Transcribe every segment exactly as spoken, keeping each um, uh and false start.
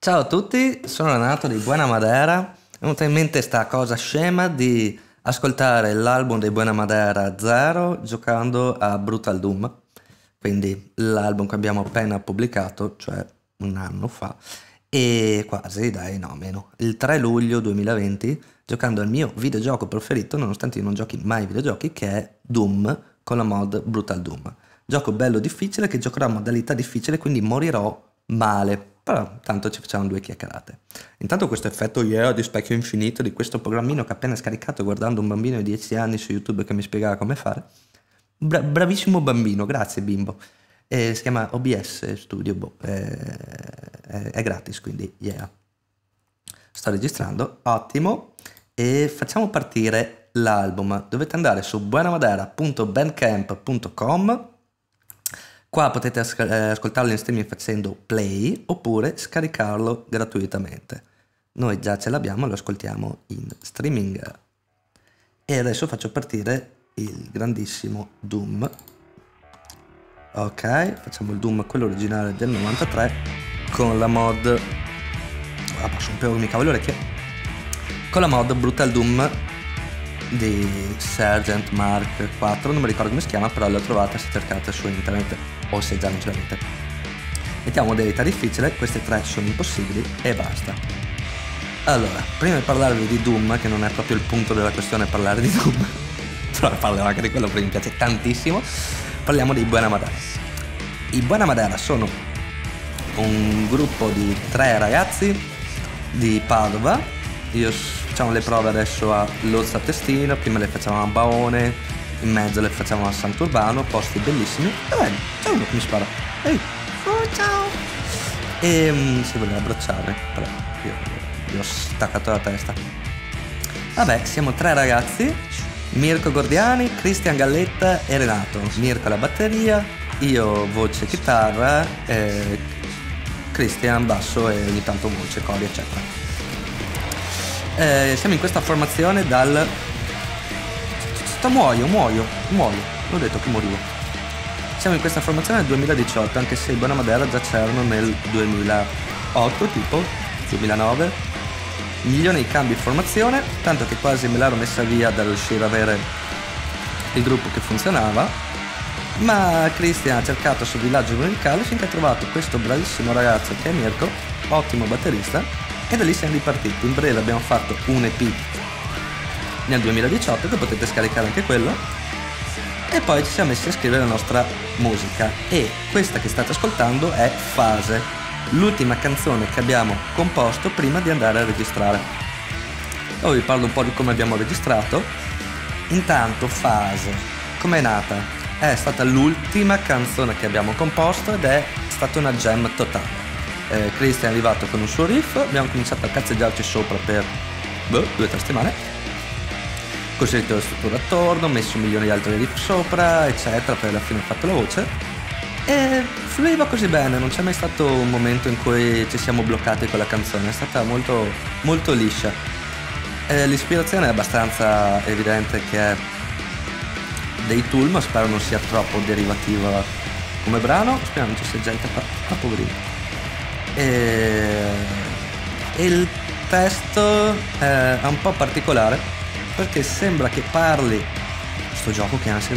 Ciao a tutti, sono Renato di Buena Madera. Mi è venuta in mente sta cosa scema di ascoltare l'album dei Buena Madera Zero giocando a Brutal Doom, quindi l'album che abbiamo appena pubblicato, cioè un anno fa, e quasi, dai, no, meno, il tre luglio duemilaventi, giocando al mio videogioco preferito, nonostante io non giochi mai ai videogiochi, che è Doom con la mod Brutal Doom. Gioco bello difficile che giocherò a modalità difficile, quindi morirò male. Però tanto ci facciamo due chiacchierate. Intanto questo effetto yeah di specchio infinito di questo programmino che ho appena scaricato guardando un bambino di dieci anni su YouTube che mi spiegava come fare. Bra- bravissimo bambino, grazie bimbo. E si chiama O B S Studio, boh, è, è, è gratis, quindi yeah. Sto registrando, ottimo. E facciamo partire l'album. Dovete andare su buenamadera punto bandcamp punto com. Qua potete as- eh, ascoltarlo in streaming facendo play oppure scaricarlo gratuitamente. Noi già ce l'abbiamo, lo ascoltiamo in streaming. E adesso faccio partire il grandissimo Doom. Ok, facciamo il Doom, quello originale del novantatré, con la mod... Ah, posso rompermi cavolo le orecchie. Con la mod Brutal Doom di Sergeant Mark quattro, non mi ricordo come si chiama, però la trovate se cercate su internet o se già non ce l'avete. Mettiamo modalità difficile, queste tre sono impossibili e basta. Allora, prima di parlarvi di Doom, che non è proprio il punto della questione parlare di Doom, però parlerò anche di quello perché mi piace tantissimo, parliamo dei Buena Madera. I Buena Madera sono un gruppo di tre ragazzi di Padova. Io facciamo le prove adesso a Lozza Testina, prima le facciamo a Baone, in mezzo le facciamo a Sant'Urbano, posti bellissimi. E bene, c'è uno che mi spara. Ehi, oh ciao! E um, si voleva abbracciarmi, però io gli ho staccato la testa. Vabbè, siamo tre ragazzi, Mirko Gordiani, Cristian Galletta e Renato. Mirko alla batteria, io voce, chitarra, eh, Cristian basso e ogni tanto voce, cori, eccetera. Eh, siamo in questa formazione dal... Sto muoio, muoio, muoio. L'ho detto che morivo. Siamo in questa formazione nel duemiladiciotto, anche se i Buena Madera già c'erano nel duemilaotto, tipo, duemilanove. Milioni di cambi di formazione, tanto che quasi me l'ero messa via da riuscire ad avere il gruppo che funzionava. Ma Cristian ha cercato sul villaggio musicale finché ha trovato questo bravissimo ragazzo che è Mirko, ottimo batterista. E da lì siamo ripartiti. In breve abbiamo fatto un E P nel duemiladiciotto, che potete scaricare anche quello, e poi ci siamo messi a scrivere la nostra musica. E questa che state ascoltando è Fase, l'ultima canzone che abbiamo composto prima di andare a registrare. Ora vi parlo un po' di come abbiamo registrato. Intanto Fase, com'è nata? È stata l'ultima canzone che abbiamo composto ed è stata una jam totale. Eh, Cristian è arrivato con un suo riff, abbiamo cominciato a cazzeggiarci sopra per boh, due o tre settimane, costruito la struttura attorno, messo milioni di altri riff sopra, eccetera, poi alla fine ho fatto la voce e fluiva così bene, non c'è mai stato un momento in cui ci siamo bloccati con la canzone, è stata molto, molto liscia. Eh, l'ispirazione è abbastanza evidente che è dei Tool, ma spero non sia troppo derivativa come brano, speriamo non ci sia gente qua, ah, poverino. E il testo è un po' particolare perché sembra che parli sto gioco che ansia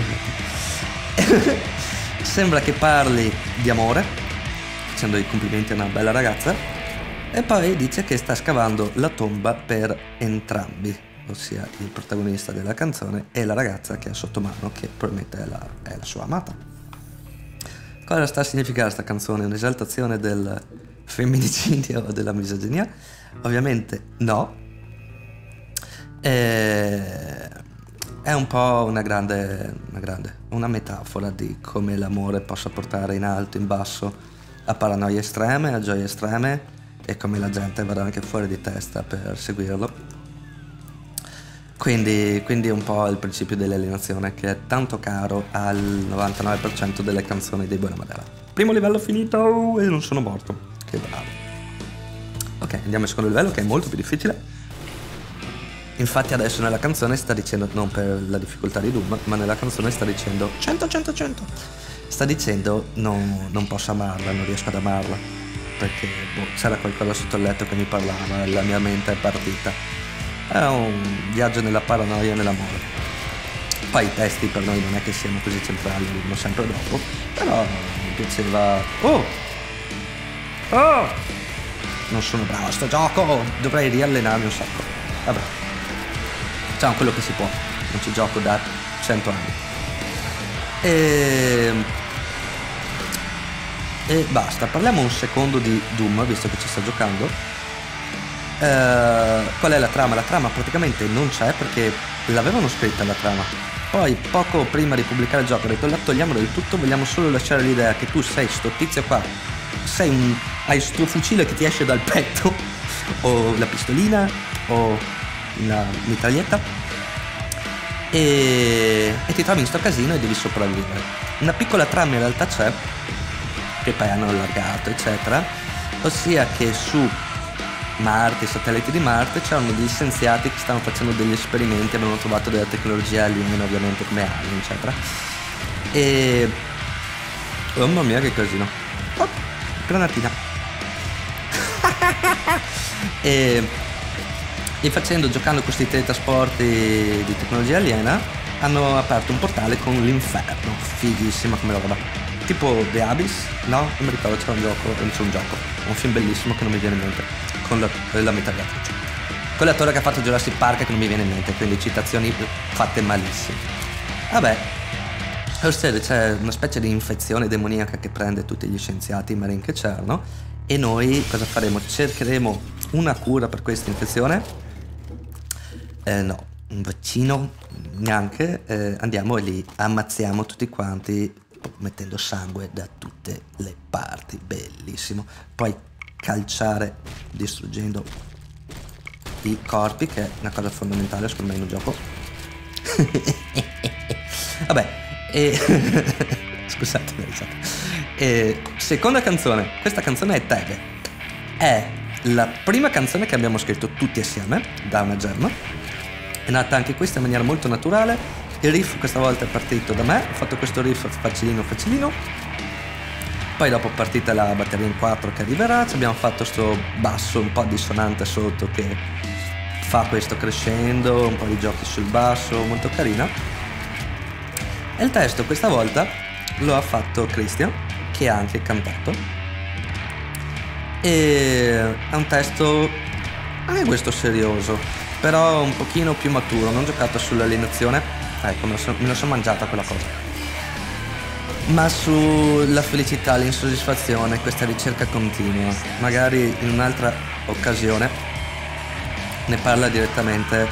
sembra che parli di amore facendo i complimenti a una bella ragazza e poi dice che sta scavando la tomba per entrambi, ossia il protagonista della canzone e la ragazza che è sotto mano, che probabilmente è la, è la sua amata. Cosa sta a significare sta canzone? Un'esaltazione del femminicidio o della misoginia? Ovviamente no. E... è un po' una grande, una grande, una metafora di come l'amore possa portare in alto, in basso, a paranoie estreme, a gioie estreme e come la gente verrà anche fuori di testa per seguirlo. Quindi, quindi è un po' il principio dell'alienazione che è tanto caro al novantanove per cento delle canzoni dei Buena Madera. Primo livello finito e non sono morto. Che bravo. Ok, andiamo al secondo livello che è molto più difficile. Infatti adesso nella canzone sta dicendo, non per la difficoltà di Doom, ma nella canzone sta dicendo cento, cento, cento. Sta dicendo no, non posso amarla, non riesco ad amarla. perché boh, c'era qualcosa sotto il letto che mi parlava, la mia mente è partita. È un viaggio nella paranoia e nell'amore. Poi i testi per noi non è che siano così centrali, arrivano sempre dopo, però mi piaceva. Oh! Oh! Non sono bravo a sto gioco, dovrei riallenarmi un sacco. Vabbè, facciamo quello che si può, non ci gioco da cento anni. E... e basta, parliamo un secondo di Doom, visto che ci sta giocando. Eh, qual è la trama? La trama praticamente non c'è, perché l'avevano scritta la trama. Poi poco prima di pubblicare il gioco ho detto la togliamo del tutto, vogliamo solo lasciare l'idea che tu sei sto tizio qua, sei un, hai sto fucile che ti esce dal petto, o la pistolina, o la mitraglietta, e, e ti trovi in sto casino e devi sopravvivere. Una piccola trama in realtà c'è, che poi hanno allargato eccetera, ossia che su Marte, i satelliti di Marte, c'erano degli scienziati che stavano facendo degli esperimenti, avevano trovato della tecnologia aliena, ovviamente come alien eccetera, e oh mamma mia che casino, oh, granatina. e, e facendo, giocando questi teletrasporti di tecnologia aliena, hanno aperto un portale con l'inferno, fighissima come roba, tipo The Abyss, no? Non mi ricordo, c'era un gioco, non c'è un gioco, un film bellissimo che non mi viene in mente, con la, la mitragliatrice, con l'attore che ha fatto Jurassic Park che non mi viene in mente, quindi citazioni fatte malissimo. Vabbè, c'è una specie di infezione demoniaca che prende tutti gli scienziati marini che c'erano, e noi cosa faremo? Cercheremo una cura per questa infezione? Eh, no, un vaccino neanche, eh, andiamo e li ammazziamo tutti quanti mettendo sangue da tutte le parti, bellissimo. Poi calciare distruggendo i corpi, che è una cosa fondamentale secondo me in un gioco. Vabbè, e... scusate la risata. E... seconda canzone, questa canzone è Tebe, è la prima canzone che abbiamo scritto tutti assieme da una jam, è nata anche questa in maniera molto naturale. Il riff questa volta è partito da me, ho fatto questo riff facilino facilino, poi dopo è partita la batteria in quattro che arriverà, ci abbiamo fatto sto basso un po' dissonante sotto che fa questo crescendo, un po' di giochi sul basso, molto carina. E il testo questa volta lo ha fatto Christian, che ha anche cantato, e è un testo anche questo serioso, però un pochino più maturo, non giocato sull'alienazione. Ecco, me lo, so, me lo sono mangiata quella cosa, ma sulla felicità, l'insoddisfazione, questa ricerca continua. Magari in un'altra occasione ne parla direttamente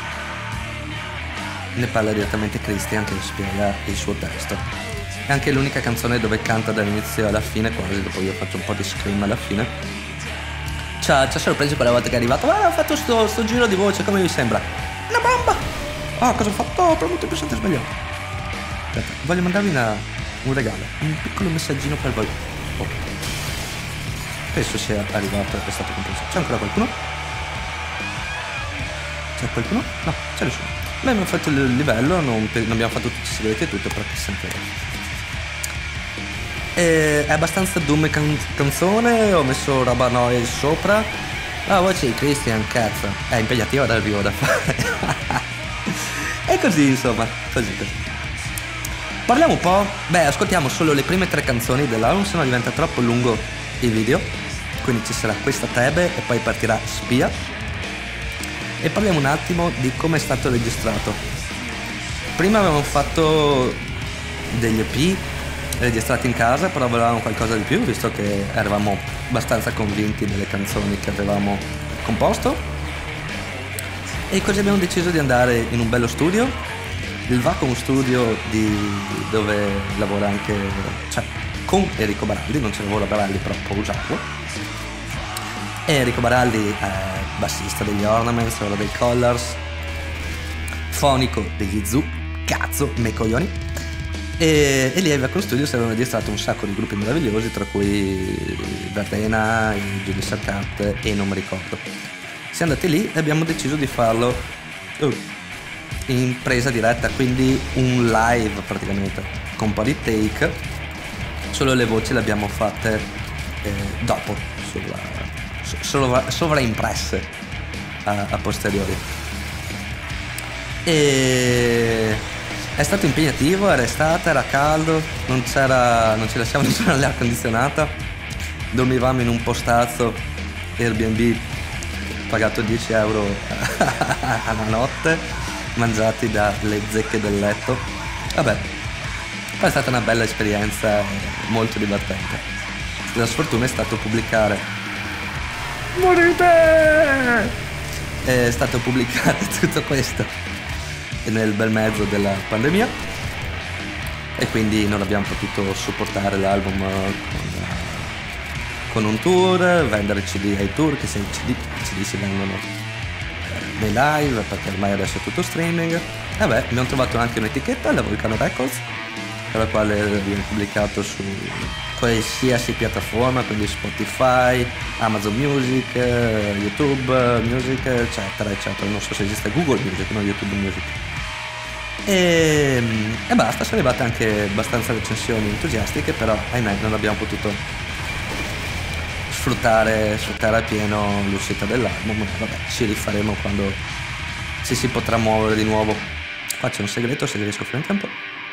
ne parla direttamente Christian, che spiega il suo testo. È anche l'unica canzone dove canta dall'inizio alla fine, quasi, dopo io faccio un po' di scream alla fine. Ci ha sorpreso quella volta che è arrivato. Ah, ho fatto sto, sto giro di voce, come vi sembra? Una bomba! Ah, cosa ho fatto? Ho premuto il pulsante sbagliato. Aspetta, voglio mandarvi una, un regalo, un piccolo messaggino per voi. Oh. Penso sia arrivato, è stato compreso. C'è ancora qualcuno? C'è qualcuno? No, c'è nessuno. Noi abbiamo fatto il livello, non, non abbiamo fatto tutti i segreti e tutto, però che sempre. E è abbastanza Doom can canzone, ho messo roba noise sopra. La voce di Christian, cazzo, è impegnativa dal vivo da fare. E così, insomma, così così. Parliamo un po', beh, ascoltiamo solo le prime tre canzoni dell'album, se no diventa troppo lungo il video. Quindi ci sarà questa Tebe e poi partirà Spia. E parliamo un attimo di come è stato registrato. Prima avevamo fatto degli E P registrati in casa, però volevamo qualcosa di più, visto che eravamo abbastanza convinti delle canzoni che avevamo composto. E così abbiamo deciso di andare in un bello studio, il Vacuum Studio di, dove lavora anche, cioè con Enrico Baraldi, non ce lavora Baraldi però può usarlo. E Enrico Baraldi è bassista degli Ornaments, lavora dei Colors, fonico degli Zoo, cazzo, me coglioni. E, e lì al Vacuum Studio si avevano registrato un sacco di gruppi meravigliosi, tra cui Verdena, i Judicial Cat e non mi ricordo. Siamo andati lì e abbiamo deciso di farlo uh, in presa diretta, quindi un live praticamente, con un po' di take. Solo le voci le abbiamo fatte eh, dopo, sovra, sovra, sovraimpresse a, a posteriori. E è stato impegnativo, era estate, era caldo, non c'era, non ci lasciavano usare l'aria condizionata, dormivamo in un postazzo Airbnb pagato dieci euro alla notte, mangiati dalle zecche del letto. Vabbè, poi è stata una bella esperienza, molto divertente. La sfortuna è stato pubblicare morite! È stato pubblicato tutto questo nel bel mezzo della pandemia e quindi non abbiamo potuto supportare l'album con, con un tour, vendere C D ai tour, che se i C D, i C D si vendono nei live perché ormai adesso è tutto streaming. Vabbè, abbiamo trovato anche un'etichetta, la Volcano Records, per la quale abbiamo pubblicato su qualsiasi piattaforma, quindi Spotify, Amazon Music, YouTube Music, eccetera eccetera. Non so se esiste Google Music, no, YouTube Music. E, e basta, sono arrivate anche abbastanza recensioni entusiastiche, però ahimè non abbiamo potuto sfruttare, sfruttare a pieno l'uscita dell'album. Vabbè, ci rifaremo quando ci si potrà muovere di nuovo. Qua c'è un segreto, se riesco a fare in tempo.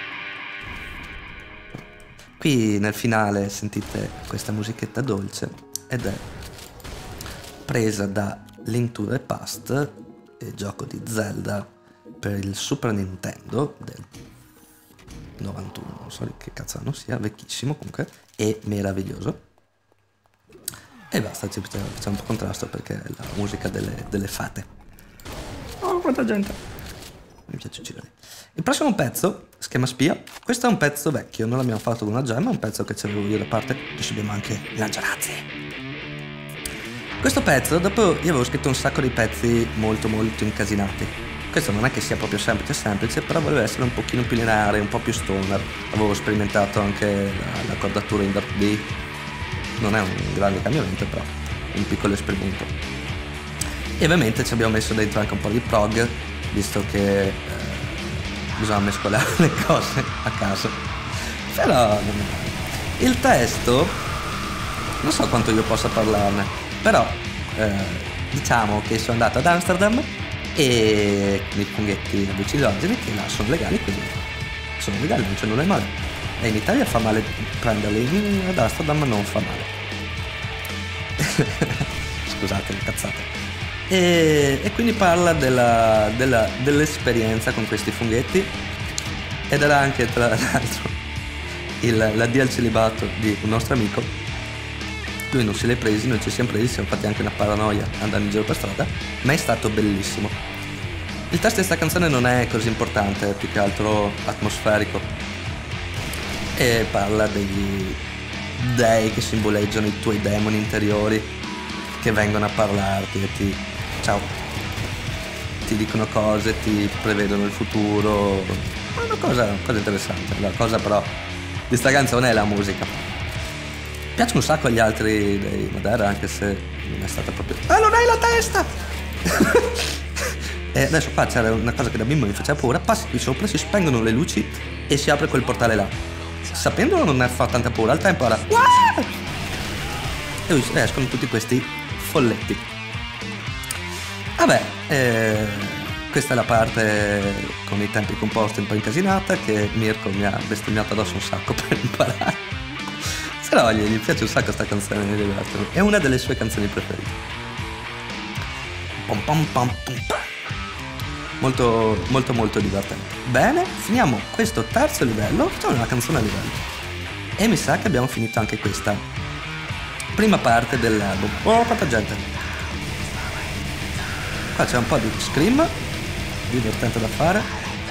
Qui nel finale sentite questa musichetta dolce ed è presa da Link to the Past, il gioco di Zelda per il Super Nintendo del novantuno, non so che cazzo non sia, vecchissimo comunque e meraviglioso. E basta, ci facciamo un po' contrasto perché è la musica delle, delle fate. Oh, quanta gente! Mi piace uccidere. Il prossimo pezzo, Schema Spia, questo è un pezzo vecchio, non l'abbiamo fatto con una gemma, è un pezzo che c'avevo io da parte, adesso abbiamo anche Lanciarazzi. Questo pezzo, dopo io avevo scritto un sacco di pezzi molto molto incasinati. Questo non è che sia proprio semplice semplice, però voleva essere un pochino più lineare, un po' più stoner. Avevo sperimentato anche la, la cordatura in Dark D, non è un grande cambiamento, però un piccolo esperimento. E ovviamente ci abbiamo messo dentro anche un po' di prog, visto che eh, bisogna mescolare le cose a caso. Però il testo non so quanto io possa parlarne, però eh, diciamo che sono andato ad Amsterdam e con i funghetti allucinogeni che là sono legali, quindi sono legali, non c'è nulla di male. E in Italia fa male prenderli, ad Amsterdam non fa male. Scusate le cazzate. E, e quindi parla della, della, dell'esperienza con questi funghetti ed era anche tra l'altro il, l'addio al celibato di un nostro amico. Lui non se li è presi, noi ci siamo presi, siamo fatti anche una paranoia andando in giro per strada, ma è stato bellissimo. Il testo di questa canzone non è così importante, è più che altro atmosferico e parla degli dei che simboleggiano i tuoi demoni interiori che vengono a parlarti e ti ciao ti dicono cose, ti prevedono il futuro. È una cosa, una cosa interessante. La cosa però di sta canzone è la musica. Piace un sacco agli altri dei Madera, anche se non è stata proprio ah non hai la testa. E adesso qua c'era una cosa che da bimbo mi faceva paura, passi qui sopra, si spengono le luci e si apre quel portale là. Sapendolo non ne fa tanta paura, al tempo era e escono tutti questi folletti. Vabbè, eh, questa è la parte con i tempi composti un po' incasinata che Mirko mi ha bestemmiato addosso un sacco per imparare. Se no gli, gli piace un sacco sta canzone, mi diverte. È una delle sue canzoni preferite. Pom pom pom pom pom. Molto molto molto divertente. Bene, finiamo questo terzo livello, facciamo una canzone a livello. E mi sa che abbiamo finito anche questa prima parte dell'album. Oh, quanta gente! Qua c'è un po' di scream, divertente da fare.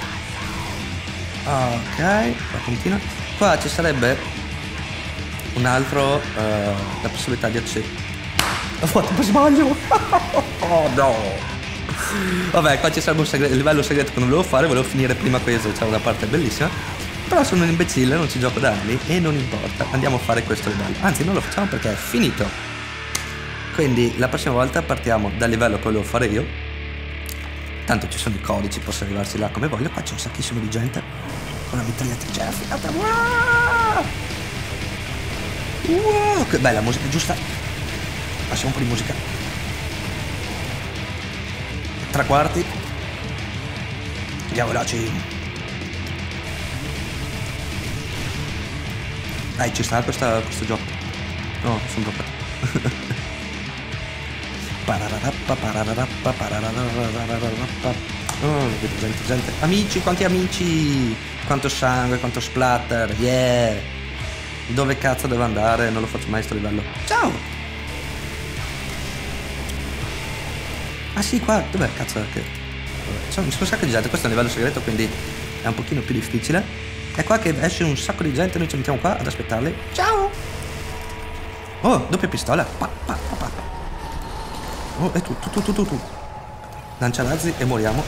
Ok, qua continua. Qua ci sarebbe un altro, uh, la possibilità di accedere. Ho fatto per sbaglio! Oh no! Vabbè, qua ci sarebbe un segreto, il livello segreto che non volevo fare, volevo finire prima questo, c'è una parte bellissima. Però sono un imbecille, non ci gioco da anni e non importa, andiamo a fare questo livello. Anzi, non lo facciamo perché è finito. Quindi la prossima volta partiamo dal livello che volevo fare io. Tanto ci sono i codici, posso arrivarci là come voglio. Qua c'è un sacchissimo di gente con la mitragliatrice affilata. Wow, che bella musica, giusta. Passiamo un po' di musica. Tre quarti. Andiamo veloci. Dai, ci sta questa, questo gioco. No, sono troppo. Oh, vedo gente, gente. Amici, quanti amici? Quanto sangue, quanto splatter. Yeah. Dove cazzo devo andare? Non lo faccio mai sto livello. Ciao. Ah sì, qua. Dov'è cazzo che... C'è un sacco di gente. Questo è un livello segreto, quindi è un pochino più difficile. È qua che esce un sacco di gente. Noi ci mettiamo qua ad aspettarli. Ciao. Oh, doppia pistola. Pa, pa, pa, pa. Oh, e tu, tu, tu, tu, tu, tu. Lancia razzi e moriamo.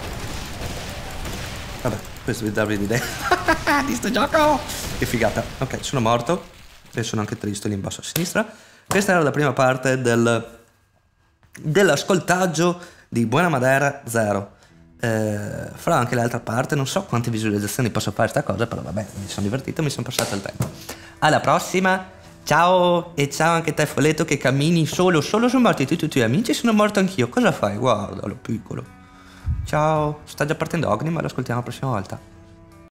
Vabbè, questo vi darvi l'idea di sto gioco. Che figata. Ok, sono morto. E sono anche triste lì in basso a sinistra. Questa era la prima parte del dell'ascoltaggio di Buona Madera zero. Eh, farò anche l'altra parte. Non so quante visualizzazioni posso fare sta cosa, però vabbè, mi sono divertito, mi sono passato il tempo. Alla prossima. Ciao, e ciao anche te Folletto che cammini solo, solo sono morti tutti i tuoi amici, sono morto anch'io. Cosa fai? Guardalo, piccolo. Ciao, sta già partendo Ogni, ma lo ascoltiamo la prossima volta.